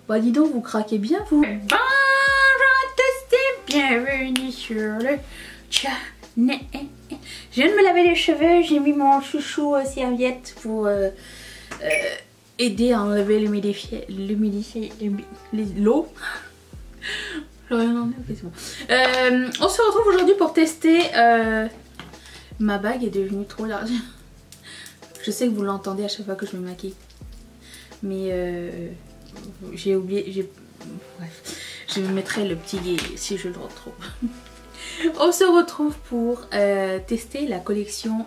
Bah dis donc, vous craquez bien vous. Bonjour à tous et bienvenue sur le channel. Je viens de me laver les cheveux, j'ai mis mon chouchou serviette pour aider à enlever l'eau. J'aurais rien enlevé, ok c'est bon. On se retrouve aujourd'hui pour tester... ma bague est devenue trop large. Je sais que vous l'entendez à chaque fois que je me maquille. Mais j'ai oublié... Bref, je mettrai le petit si je le retrouve. On se retrouve pour tester la collection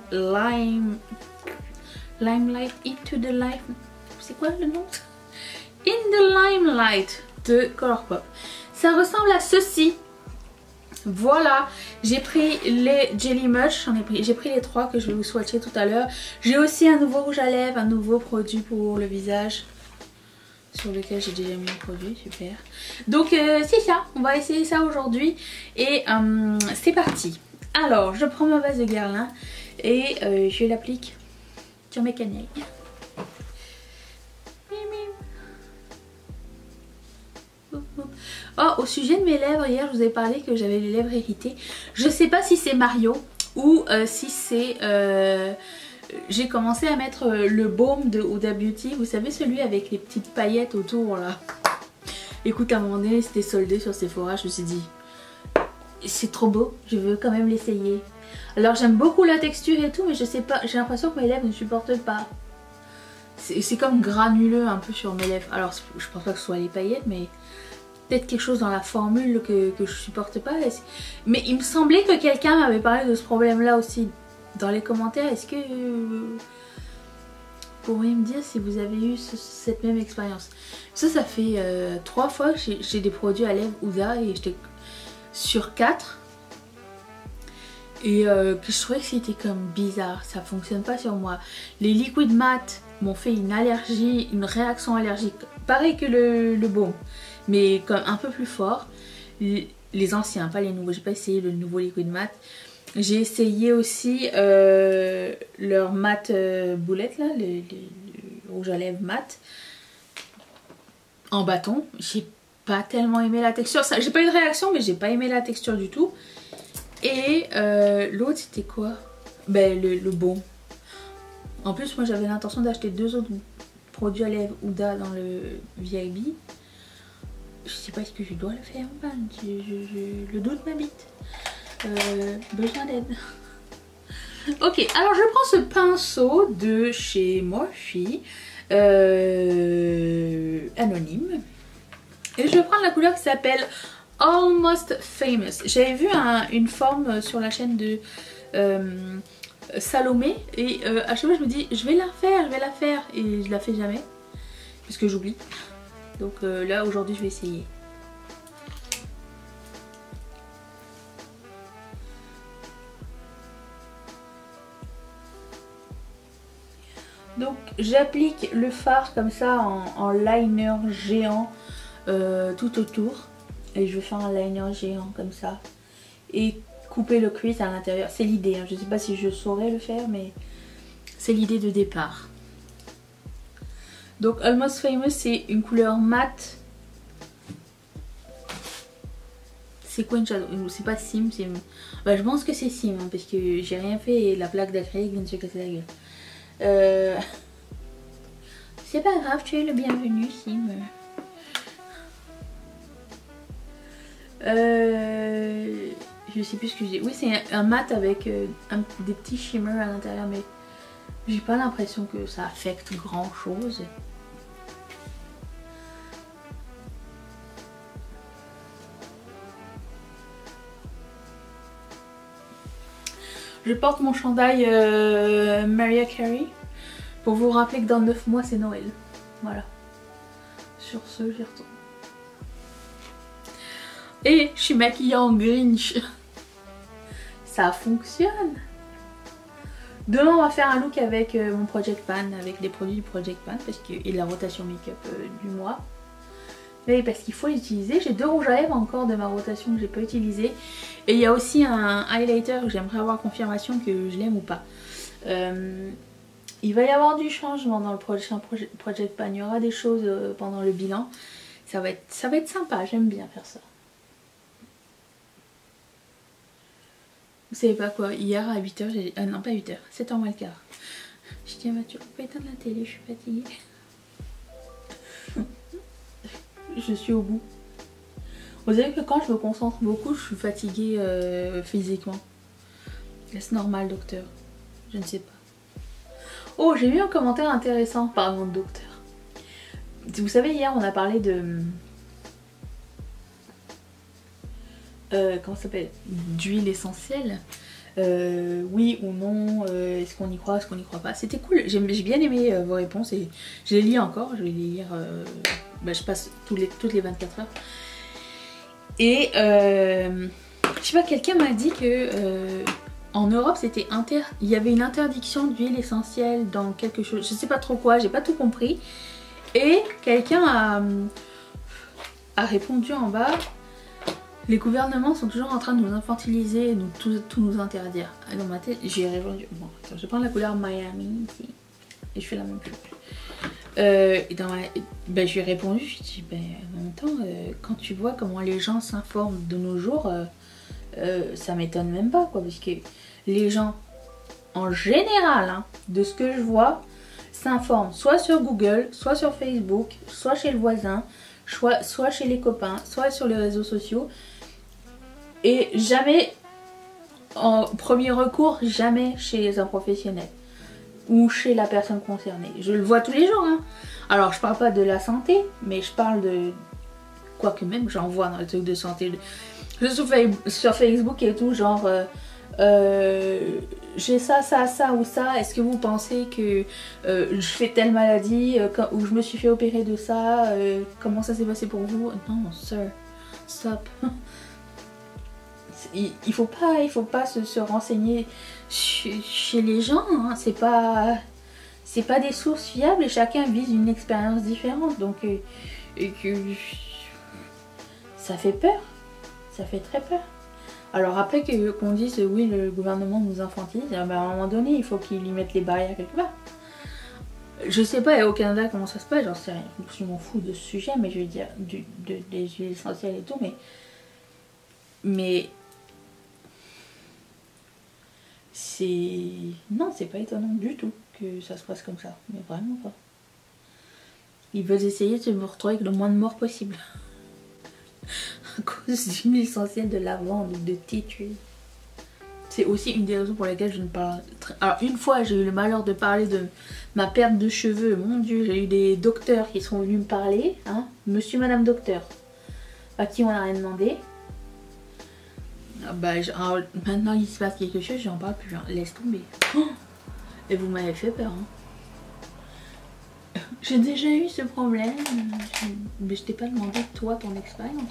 Limelight Into the Light. C'est quoi le nom? In the Limelight de Colourpop. Ça ressemble à ceci. Voilà, j'ai pris les Jelly Mush, j'ai pris les 3 que je vais vous swatcher tout à l'heure. J'ai aussi un nouveau rouge à lèvres, un nouveau produit pour le visage sur lequel j'ai déjà mis un produit, super. Donc c'est ça, on va essayer ça aujourd'hui et c'est parti. Alors je prends ma base de Guerlain et je l'applique sur mes cannelles. Oh, au sujet de mes lèvres, hier je vous avais parlé que j'avais les lèvres irritées. Je sais pas si c'est Mario ou si c'est... j'ai commencé à mettre le baume de Huda Beauty. Vous savez, celui avec les petites paillettes autour là. Écoute, à un moment donné c'était soldé sur Sephora. Je me suis dit c'est trop beau, je veux quand même l'essayer. Alors j'aime beaucoup la texture et tout, mais je sais pas, j'ai l'impression que mes lèvres ne supportent pas. C'est comme granuleux un peu sur mes lèvres. Alors je pense pas que ce soit les paillettes, mais peut-être quelque chose dans la formule que je supporte pas. Mais il me semblait que quelqu'un m'avait parlé de ce problème là aussi dans les commentaires. Est-ce que vous pourriez me dire si vous avez eu cette même expérience? Ça fait 3 fois que j'ai des produits à lèvres Huda et j'étais sur 4. Et que je trouvais que c'était comme bizarre, ça fonctionne pas sur moi. Les liquides mat m'ont fait une allergie, une réaction allergique, pareil que le baume, mais comme un peu plus fort. Les anciens, pas les nouveaux, j'ai pas essayé le nouveau liquide mat. J'ai essayé aussi leur mat boulette là, le rouge à lèvres mat en bâton. J'ai pas tellement aimé la texture, j'ai pas eu de réaction mais j'ai pas aimé la texture du tout. Et l'autre c'était quoi? Ben le baume. En plus moi j'avais l'intention d'acheter 2 autres produits à lèvres Huda dans le VIB. Je sais pas, est-ce que je dois le faire ou pas? Le doute m'habite. Besoin d'aide. Ok, alors je prends ce pinceau de chez Morphe anonyme. Et je vais prendre la couleur qui s'appelle Almost Famous. J'avais vu une forme sur la chaîne de Salomé et à chaque fois je me dis je vais la faire et je la fais jamais parce que j'oublie. Donc là aujourd'hui je vais essayer. Donc j'applique le fard comme ça en liner géant tout autour. Et je vais faire un liner géant comme ça. Et couper le crease à l'intérieur. C'est l'idée, hein. Je ne sais pas si je saurais le faire, mais c'est l'idée de départ. Donc Almost Famous, c'est une couleur mate. C'est quoi une shadow? C'est pas Sim, c'est... Bah, je pense que c'est Sim, hein, parce que j'ai rien fait et la plaque d'acrylique vient de se casser la gueule. C'est pas grave, tu es le bienvenu, Sim. Je sais plus ce que j'ai. Oui, c'est un mat avec des petits shimmers à l'intérieur, mais j'ai pas l'impression que ça affecte grand chose. Je porte mon chandail Mariah Carey pour vous rappeler que dans 9 mois c'est Noël. Voilà. Sur ce, j'y retourne. Et je suis maquillée en Grinch. Ça fonctionne. Demain on va faire un look avec mon Project Pan, avec des produits du Project Pan et la rotation make-up du mois. Mais parce qu'il faut l'utiliser. J'ai 2 rouges à lèvres encore de ma rotation que j'ai pas utilisé. Et il y a aussi un highlighter que j'aimerais avoir confirmation que je l'aime ou pas. Il va y avoir du changement dans le prochain Project Pan. Il y aura des choses pendant le bilan. Ça va être sympa, j'aime bien faire ça. Vous savez pas quoi, hier à 8h, j'ai... Ah non, pas 8h, 7h moins le quart. Je dis à Mathieu, on peut éteindre la télé, je suis fatiguée. Je suis au bout. Vous savez que quand je me concentre beaucoup, je suis fatiguée physiquement. Est-ce normal, docteur? Je ne sais pas. Oh, j'ai vu un commentaire intéressant parlant de docteur. Vous savez, hier, on a parlé de... comment ça s'appelle? D'huile essentielle. Oui ou non, est-ce qu'on y croit, est-ce qu'on n'y croit pas? C'était cool, j'ai bien aimé vos réponses et je les lis encore, je vais les lire, je passe toutes les 24 heures. Et je sais pas, quelqu'un m'a dit que en Europe c'était il y avait une interdiction d'huile essentielle dans quelque chose, je sais pas trop quoi, j'ai pas tout compris. Et quelqu'un a répondu en bas: les gouvernements sont toujours en train de nous infantiliser et tout nous interdire. Et dans ma tête, j'ai répondu, bon, attends, je prends la couleur Miami ici et je fais la même chose. Et je lui ai répondu, je dis, en même temps, quand tu vois comment les gens s'informent de nos jours, ça m'étonne même pas, quoi, parce que les gens, en général, hein, de ce que je vois, s'informent soit sur Google, soit sur Facebook, soit chez le voisin, soit chez les copains, soit sur les réseaux sociaux. Et jamais, en premier recours, jamais chez un professionnel ou chez la personne concernée. Je le vois tous les jours, hein. Alors je parle pas de la santé, mais je parle de... Quoique même j'en vois dans les trucs de santé. Sur Facebook et tout, genre... j'ai ça ou ça, est-ce que vous pensez que je fais telle maladie ou je me suis fait opérer de ça, comment ça s'est passé pour vous? Non, sir, stop. Il faut pas se renseigner chez les gens, hein. C'est pas des sources fiables et chacun vise une expérience différente, donc ça fait peur, ça fait très peur. Alors après qu'on dise oui, le gouvernement nous infantilise, à un moment donné il faut qu'ils lui mettent les barrières quelque part. Je sais pas au Canada comment ça se passe, j'en sais rien, je m'en fous de ce sujet, mais je veux dire des huiles essentielles et tout, mais c'est pas étonnant du tout que ça se passe comme ça, mais vraiment pas. Ils veulent essayer de me retrouver avec le moins de morts possible. À cause d'une huile essentielle de lavande ou de thé tué. C'est aussi une des raisons pour lesquelles je ne parle... Alors une fois j'ai eu le malheur de parler de ma perte de cheveux, mon dieu, j'ai eu des docteurs qui sont venus me parler, hein, monsieur, madame docteur, à qui on n'a rien demandé. Alors, maintenant il se passe quelque chose, j'en parle plus, hein. Laisse tomber. Oh, et vous m'avez fait peur, hein. J'ai déjà eu ce problème, mais je t'ai pas demandé toi ton expérience.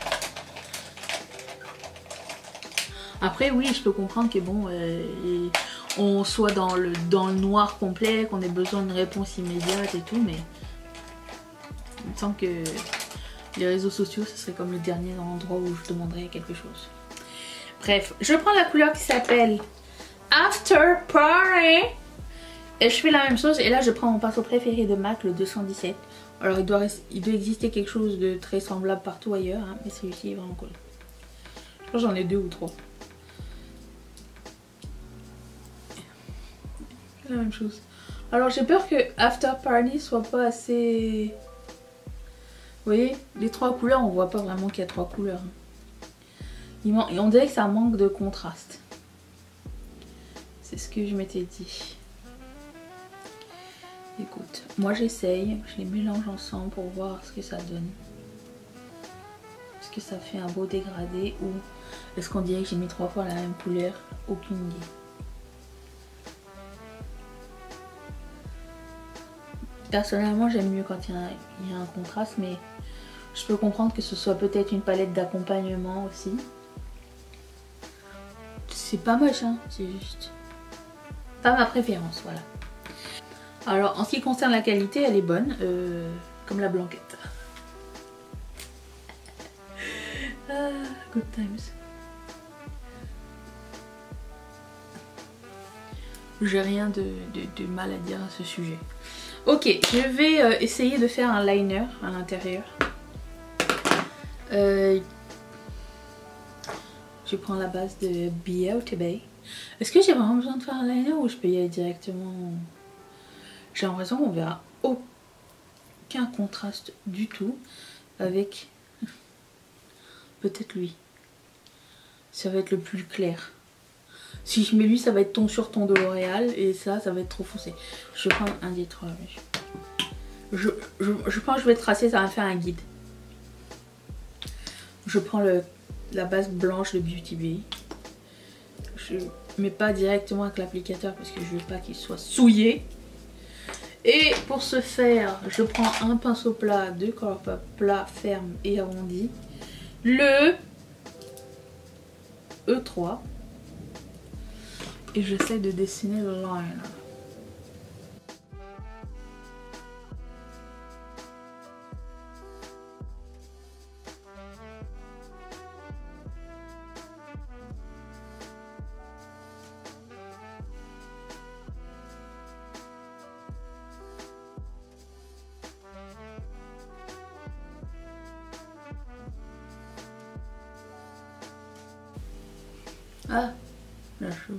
Après oui, je peux comprendre que bon, on soit dans le noir complet, qu'on ait besoin d'une réponse immédiate et tout, mais il me semble que les réseaux sociaux, ce serait comme le dernier endroit où je demanderais quelque chose. Bref, je prends la couleur qui s'appelle After Party et je fais la même chose. Et là, je prends mon pinceau préféré de MAC, le 217. Alors, il doit exister quelque chose de très semblable partout ailleurs, hein, mais celui-ci est vraiment cool. Je crois que j'en ai 2 ou 3. La même chose. Alors, j'ai peur que After Party soit pas assez... Vous voyez, les 3 couleurs, on voit pas vraiment qu'il y a 3 couleurs. On dirait que ça manque de contraste. C'est ce que je m'étais dit. Écoute, moi j'essaye, je les mélange ensemble pour voir ce que ça donne. Est-ce que ça fait un beau dégradé ou est-ce qu'on dirait que j'ai mis 3 fois la même couleur? Aucune idée. Personnellement j'aime mieux quand il y a un contraste, mais je peux comprendre que ce soit peut-être une palette d'accompagnement aussi. C'est pas moche, hein, c'est juste pas ma préférence, voilà. Alors en ce qui concerne la qualité, elle est bonne, comme la blanquette. Good times. J'ai rien de mal à dire à ce sujet. Ok, je vais essayer de faire un liner à l'intérieur. Je prends la base de Beauty. Est-ce que j'ai vraiment besoin de faire un liner ou je peux y aller directement? J'ai l'impression qu'on verra aucun contraste du tout avec peut-être lui. Ça va être le plus clair. Si je mets lui, ça va être ton sur ton de L'Oréal et ça va être trop foncé. Je vais prendre un des trois. Je pense que je vais tracer, ça va faire un guide. Je prends la base blanche de Beauty Bay. Je mets pas directement avec l'applicateur parce que je veux pas qu'il soit souillé. Et pour ce faire, je prends un pinceau plat de Colourpop plat, ferme et arrondi. Le E3. Et j'essaie de dessiner le liner. Ah, la cheveux.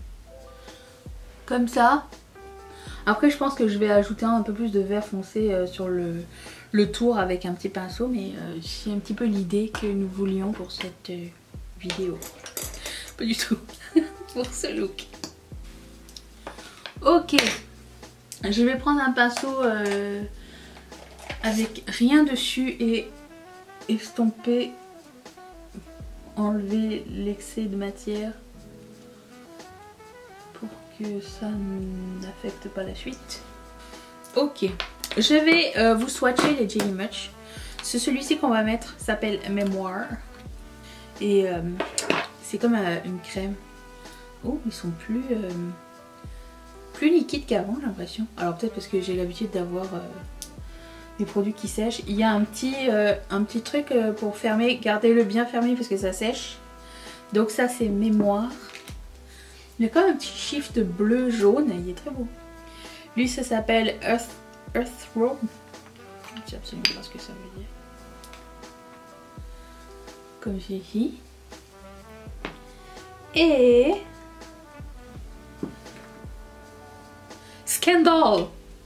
Comme ça. Après je pense que je vais ajouter un peu plus de vert foncé sur le tour avec un petit pinceau. Mais c'est un petit peu l'idée que nous voulions pour cette vidéo. Pas du tout. Pour ce look. Ok. Je vais prendre un pinceau avec rien dessus et estomper. Enlever l'excès de matière pour que ça n'affecte pas la suite. Ok, je vais vous swatcher les Jelly Much. Celui-ci qu'on va mettre s'appelle Mémoire et c'est comme une crème. Oh, ils sont plus liquides qu'avant, j'ai l'impression. Alors peut-être parce que j'ai l'habitude d'avoir des produits qui sèchent. Il y a un petit truc pour fermer, gardez-le bien fermé parce que ça sèche. Donc ça c'est Mémoire. Il y a quand même un petit shift bleu jaune, il est très beau. Lui ça s'appelle Earth Row. Je sais absolument pas ce que ça veut dire. Comme j'ai dit. Et Scandal.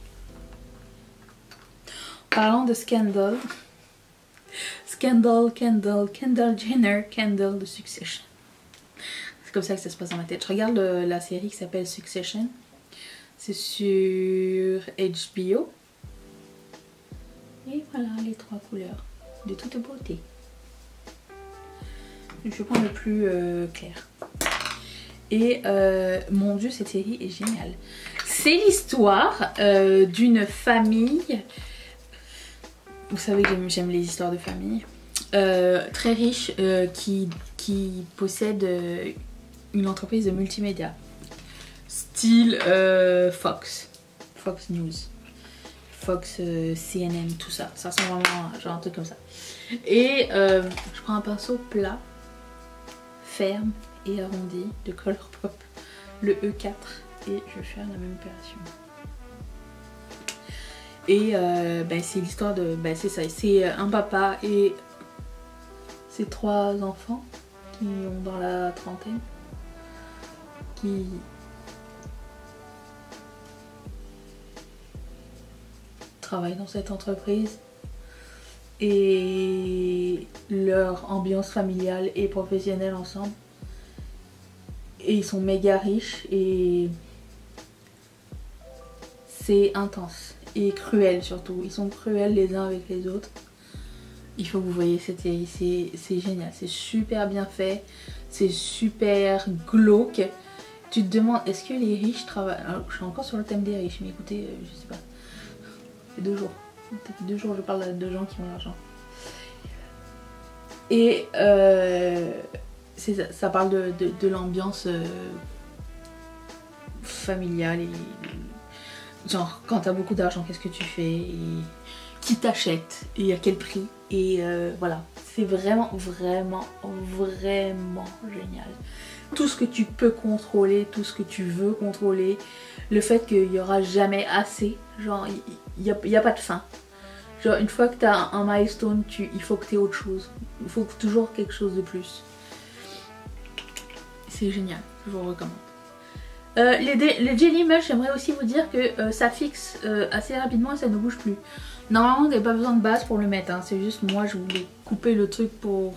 Parlant de Scandal. Kendall Jenner, Kendall de Succession. C'est comme ça que ça se passe dans ma tête. Je regarde la série qui s'appelle Succession. C'est sur HBO. Et voilà les trois couleurs de toute beauté. Je prends le plus clair. Et mon dieu, cette série est géniale. C'est l'histoire d'une famille. Vous savez que j'aime les histoires de famille. Très riche qui possède une entreprise de multimédia. Style Fox News. Fox CNN, tout ça. Ça ressemble vraiment à genre un truc comme ça. Et je prends un pinceau plat, ferme et arrondi de Colourpop, le E4. Et je vais faire la même opération. Et c'est l'histoire de... c'est ça, c'est un papa et ses trois enfants qui ont dans la trentaine. Qui... travaillent dans cette entreprise. Et leur ambiance familiale et professionnelle ensemble. Et ils sont méga riches et... c'est intense. Et cruel surtout, ils sont cruels les uns avec les autres. Il faut que vous voyez cette série, c'est génial, c'est super bien fait, c'est super glauque. Tu te demandes, est-ce que les riches travaillent? Alors, je suis encore sur le thème des riches, mais écoutez, je sais pas. C'est 2 jours, peut-être 2 jours je parle de gens qui ont l'argent. Et ça parle de l'ambiance familiale et... genre, quand t'as beaucoup d'argent, qu'est-ce que tu fais et qui t'achète et à quel prix. Et voilà, c'est vraiment génial. Tout ce que tu peux contrôler, tout ce que tu veux contrôler. Le fait qu'il n'y aura jamais assez. Genre, il n'y a pas de fin. Genre une fois que tu as un milestone, il faut que tu aies autre chose. Il faut toujours quelque chose de plus. C'est génial, je vous recommande. Les Jelly Mush, j'aimerais aussi vous dire que ça fixe assez rapidement et ça ne bouge plus. Normalement, vous n'avez pas besoin de base pour le mettre. Hein. C'est juste moi, je voulais couper le truc pour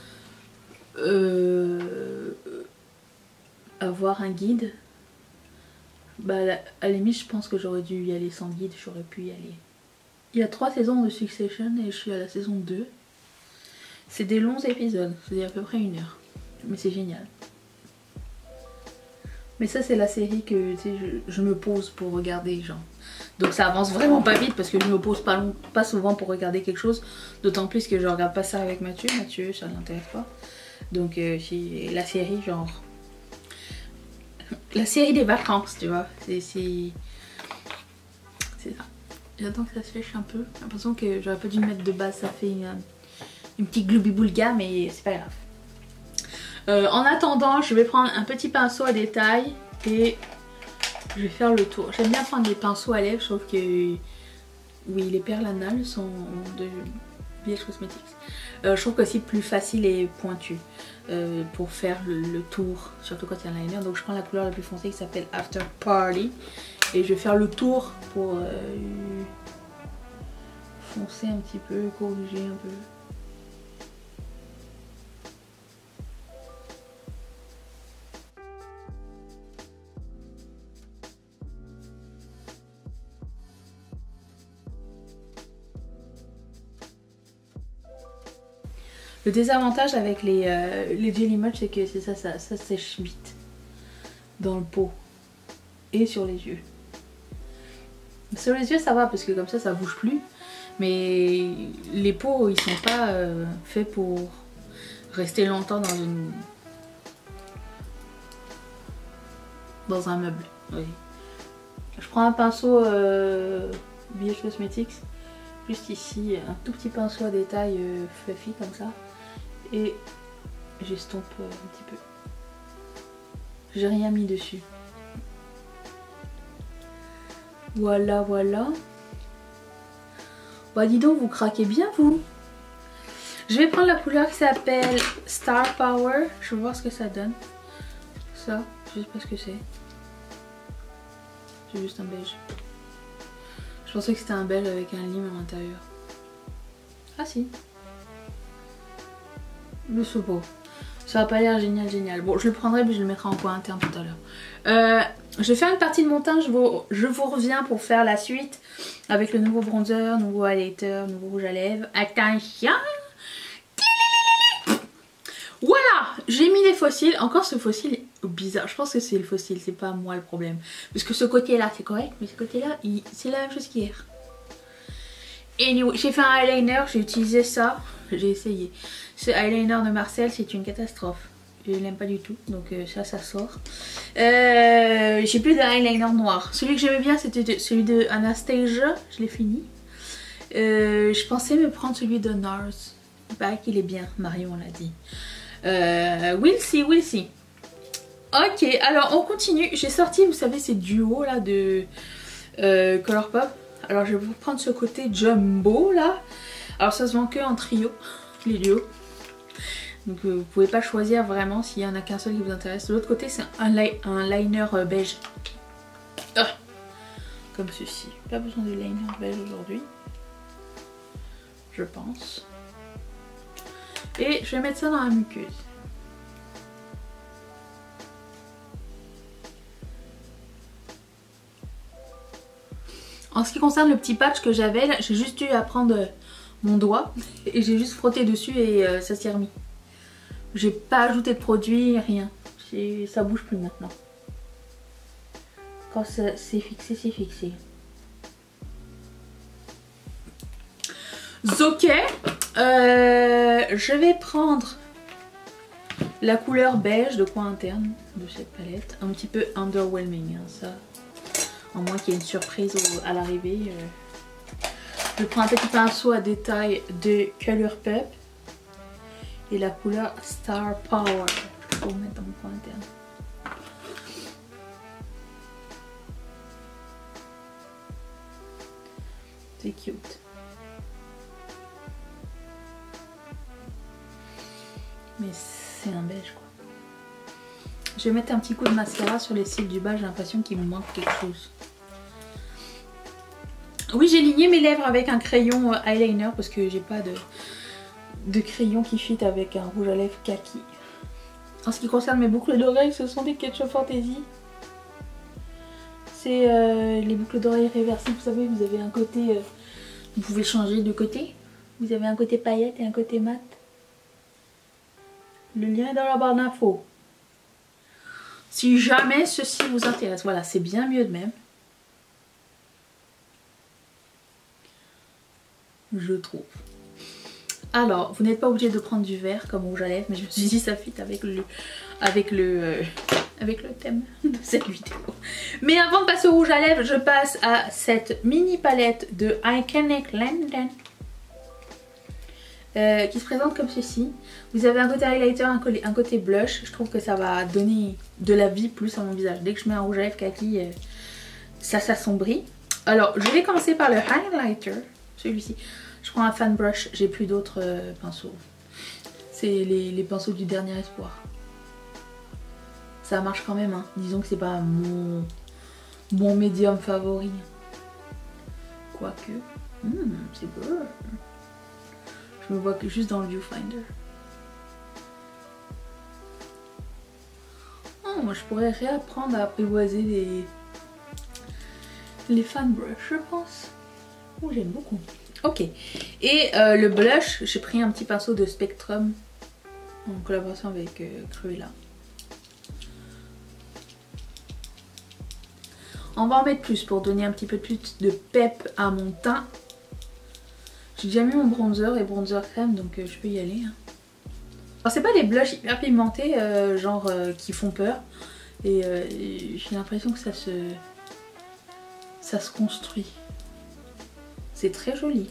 avoir un guide. Bah, à la limite, je pense que j'aurais dû y aller sans guide. J'aurais pu y aller. Il y a 3 saisons de Succession et je suis à la saison 2. C'est des longs épisodes. C'est à peu près 1 heure. Mais c'est génial. Mais ça, c'est la série que je me pose pour regarder, genre. Donc ça avance vraiment pas vite parce que je me pose pas souvent pour regarder quelque chose. D'autant plus que je regarde pas ça avec Mathieu. Mathieu, ça l'intéresse pas. Donc la série, genre... La série des vacances, tu vois. C'est ça. J'attends que ça se sèche un peu. J'ai l'impression que j'aurais pas dû me mettre de base. Ça fait une petite gloubi-boulga, mais c'est pas grave. En attendant, je vais prendre un petit pinceau à détail et je vais faire le tour. J'aime bien prendre des pinceaux à lèvres, sauf que oui, les perles anales sont de Village Cosmetics. Je trouve que c'est plus facile et pointu pour faire le tour, surtout quand il y a un liner. Donc je prends la couleur la plus foncée qui s'appelle After Party et je vais faire le tour pour foncer un petit peu, corriger un peu. Le désavantage avec les Jelly Much, c'est que ça sèche vite dans le pot et sur les yeux. Sur les yeux ça va parce que comme ça bouge plus, mais les pots ils sont pas faits pour rester longtemps dans un meuble. Oui. Je prends un pinceau Village Cosmetics, juste ici, un tout petit pinceau à détail fluffy comme ça. Et j'estompe un petit peu. J'ai rien mis dessus. Voilà, voilà. Bah dis donc, vous craquez bien vous. Je vais prendre la couleur qui s'appelle Star Power. Je vais voir ce que ça donne. Ça, je sais pas ce que c'est. C'est juste un beige. Je pensais que c'était un beige avec un lime à l'intérieur. Ah si. Le beau. Ça va pas l'air génial. Bon, je le prendrai mais je le mettrai en coin interne tout à l'heure. Je vais faire une partie de mon teint. Je vous reviens pour faire la suite avec le nouveau bronzer, nouveau highlighter, nouveau rouge à lèvres. Attention. Voilà, j'ai mis des fossiles. Encore ce fossile bizarre. Je pense que c'est le fossile, c'est pas moi le problème. Parce que ce côté-là c'est correct, mais ce côté-là, c'est la même chose qu'hier. Anyway, j'ai fait un eyeliner, j'ai utilisé ça. J'ai essayé. Ce eyeliner de Marcel, c'est une catastrophe. Je l'aime pas du tout, donc ça sort. J'ai plus d'eyeliner noir. Celui que j'aimais bien, c'était celui de Anastasia. Je l'ai fini. Je pensais me prendre celui de NARS. Il paraît qu'il est bien, Marion l'a dit. We'll see. Ok, alors on continue. J'ai sorti, vous savez, ces duos là de Colourpop. Alors je vais vous prendre ce côté jumbo là. Alors ça se vend que en trio, les duos. Donc vous pouvez pas choisir vraiment s'il y en a qu'un seul qui vous intéresse. De l'autre côté c'est un liner beige. Ah, comme ceci. Pas besoin de liner beige aujourd'hui. Je pense. Et je vais mettre ça dans la muqueuse. En ce qui concerne le petit patch que j'avais, j'ai juste eu à prendre mon doigt et j'ai juste frotté dessus et ça s'y est remis. J'ai pas ajouté de produit, rien. Ça bouge plus maintenant. Quand c'est fixé, c'est fixé. Ok. Je vais prendre la couleur beige de coin interne de cette palette. Un petit peu underwhelming, hein, ça. À moins qu'il y ait une surprise à l'arrivée. Je prends un petit pinceau à détail de Colourpop. Et la couleur Star Power. Je vais vous mettre dans mon coin interne. C'est cute. mais c'est un beige quoi. Je vais mettre un petit coup de mascara sur les cils du bas, j'ai l'impression qu'il me manque quelque chose. Oui, j'ai ligné mes lèvres avec un crayon eyeliner parce que j'ai pas de crayon qui fit avec un rouge à lèvres kaki. En ce qui concerne mes boucles d'oreilles, ce sont des Ketchup Fantasy. C'est les boucles d'oreilles réversibles, vous savez, vous avez un côté... vous pouvez changer de côté. Vous avez un côté paillette et un côté mat. Le lien est dans la barre d'infos. Si jamais ceci vous intéresse, voilà, c'est bien mieux de même. Je trouve. Alors, vous n'êtes pas obligé de prendre du vert comme rouge à lèvres, mais je me suis dit ça fit avec le thème de cette vidéo. Mais avant de passer au rouge à lèvres, je passe à cette mini palette de Iconic London qui se présente comme ceci. Vous avez un côté highlighter, un côté blush. Je trouve que ça va donner de la vie plus à mon visage. Dès que je mets un rouge à lèvres kaki, ça s'assombrit. Alors, je vais commencer par le highlighter, celui-ci. Je prends un fan brush, j'ai plus d'autres pinceaux. C'est les pinceaux du dernier espoir. Ça marche quand même, hein. Disons que c'est pas mon médium favori. Quoique, c'est beau. Je me vois que juste dans le viewfinder. Oh, moi je pourrais réapprendre à apprivoiser les fan brush, je pense. Oh, j'aime beaucoup. Ok, et le blush, j'ai pris un petit pinceau de Spectrum en collaboration avec Cruella. On va en mettre plus pour donner un petit peu plus de pep à mon teint. J'ai déjà mis mon bronzer et bronzer crème, donc je peux y aller. Hein. Alors c'est pas des blushs hyper pigmentés, genre qui font peur. Et j'ai l'impression que ça se construit. C'est très joli.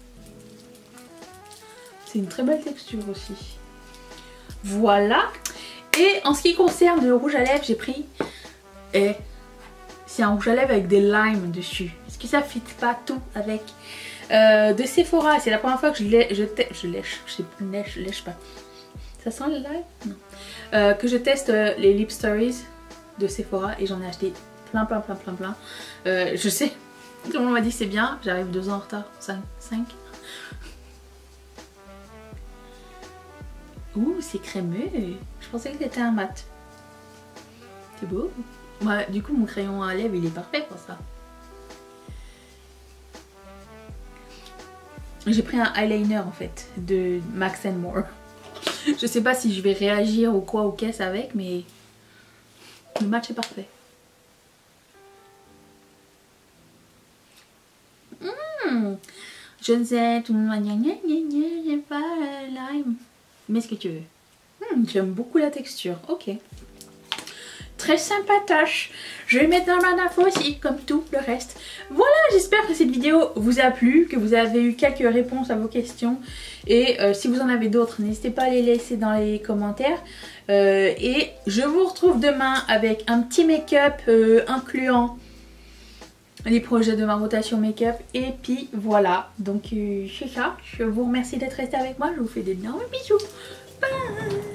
C'est une très belle texture aussi. Voilà. Et en ce qui concerne le rouge à lèvres, j'ai pris... c'est un rouge à lèvres avec des limes dessus. Est-ce que ça fit pas tout avec de Sephora? C'est la première fois que je lèche pas. Ça sent le lime? Non. Que je teste les Lip Stories de Sephora et j'en ai acheté plein. Je sais... Tout le monde m'a dit c'est bien, j'arrive 2 ans en retard, 5. Ouh, c'est crémeux. Je pensais que c'était un mat. C'est beau. Ouais, du coup, mon crayon à lèvres, il est parfait pour ça. J'ai pris un eyeliner en fait, de Max & More. Je sais pas si je vais réagir ou quoi ou qu'est-ce avec, mais le match est parfait. Je ne sais, tout le monde va dire j'aime pas lime. Mais ce que tu veux. J'aime beaucoup la texture. Ok. Très sympatoche. Je vais mettre dans la barre d'infos aussi, comme tout le reste. Voilà, j'espère que cette vidéo vous a plu, que vous avez eu quelques réponses à vos questions. Et si vous en avez d'autres, n'hésitez pas à les laisser dans les commentaires. Et je vous retrouve demain avec un petit make-up incluant les projets de ma rotation make-up. Et puis voilà, donc c'est ça. Je vous remercie d'être resté avec moi. Je vous fais d'énormes bisous. Bye.